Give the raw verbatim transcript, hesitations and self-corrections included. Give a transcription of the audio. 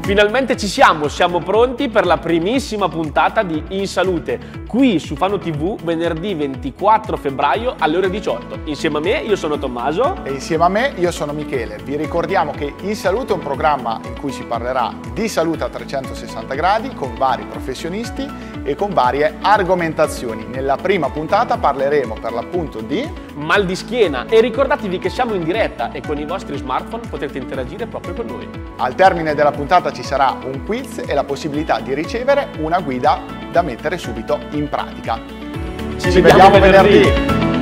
Finalmente ci siamo, siamo pronti per la primissima puntata di In Salute, qui su Fano tivù, venerdì ventiquattro febbraio alle ore diciotto. Insieme a me, io sono Tommaso. E insieme a me, io sono Michele. Vi ricordiamo che In Salute è un programma in cui si parlerà di salute a trecentosessanta gradi, con vari professionisti e con varie argomentazioni. Nella prima puntata parleremo per l'appunto di mal di schiena e ricordatevi che siamo in diretta e con i vostri smartphone potete interagire proprio con noi. Al termine della puntata ci sarà un quiz e la possibilità di ricevere una guida da mettere subito in pratica. Ci, Ci vediamo, vediamo venerdì. venerdì.